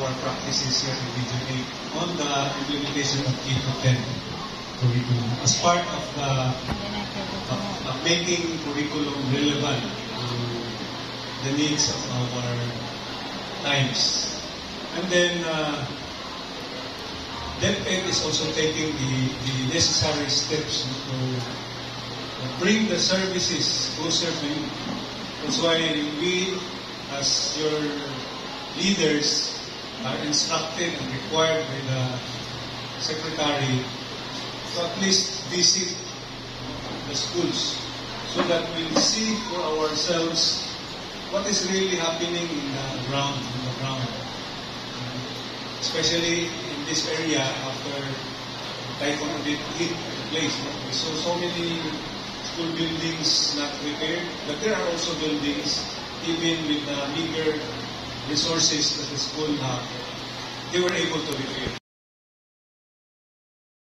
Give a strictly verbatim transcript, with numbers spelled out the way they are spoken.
our practices here in Region eight on the implementation of K to ten curriculum as part of the of, of making curriculum relevant to the needs of our times. And then uh, DepEd is also taking the, the necessary steps to bring the services closer to you. That's why we, as your leaders, are instructed and required by the Secretary to at least visit the schools so that we'll see for ourselves what is really happening in the ground, in the ground. Especially in this area after Typhoon Odette hit the place. We saw so many school buildings not repaired, but there are also buildings, even with the meager resources that the school have, they were able to repair.